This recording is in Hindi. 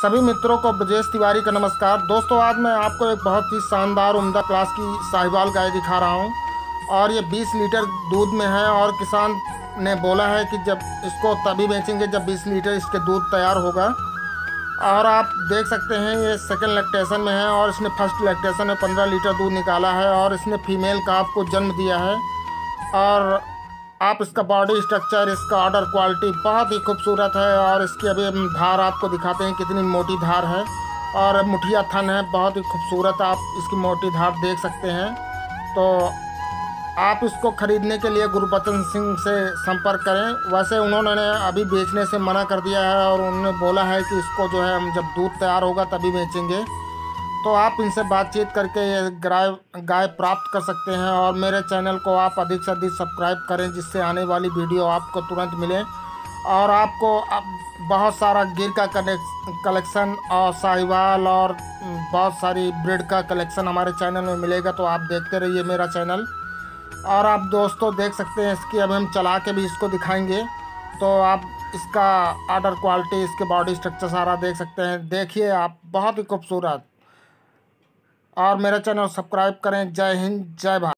सभी मित्रों को ब्रजेश तिवारी का नमस्कार। दोस्तों, आज मैं आपको एक बहुत ही शानदार उम्दा क्लास की साहिवाल गाय दिखा रहा हूं और ये 20 लीटर दूध में है। और किसान ने बोला है कि जब इसको तभी बेचेंगे जब 20 लीटर इसके दूध तैयार होगा। और आप देख सकते हैं ये सेकंड लैक्टेशन में है और इसने फर्स्ट लैक्टेशन में 15 लीटर दूध निकाला है और इसने फीमेल काफ को जन्म दिया है। और आप इसका बॉडी स्ट्रक्चर, इसका ऑर्डर क्वालिटी बहुत ही खूबसूरत है। और इसकी अभी हम धार आपको दिखाते हैं कितनी मोटी धार है और मुठिया थन है, बहुत ही खूबसूरत। आप इसकी मोटी धार देख सकते हैं। तो आप इसको ख़रीदने के लिए गुरबचन सिंह से संपर्क करें। वैसे उन्होंने अभी बेचने से मना कर दिया है और उन्होंने बोला है कि इसको जो है हम जब दूध तैयार होगा तभी बेचेंगे। तो आप इनसे बातचीत करके ये गाय प्राप्त कर सकते हैं। और मेरे चैनल को आप अधिक से अधिक सब्सक्राइब करें जिससे आने वाली वीडियो आपको तुरंत मिले। और आपको अब बहुत सारा गिर का कलेक्शन और साहिवाल और बहुत सारी ब्रीड का कलेक्शन हमारे चैनल में मिलेगा। तो आप देखते रहिए मेरा चैनल। और आप दोस्तों देख सकते हैं इसकी अब हम चला के भी इसको दिखाएंगे। तो आप इसका ऑर्डर क्वालिटी, इसके बॉडी स्ट्रक्चर सारा देख सकते हैं। देखिए आप, बहुत ही खूबसूरत। और मेरा चैनल सब्सक्राइब करें। जय हिंद, जय भारत।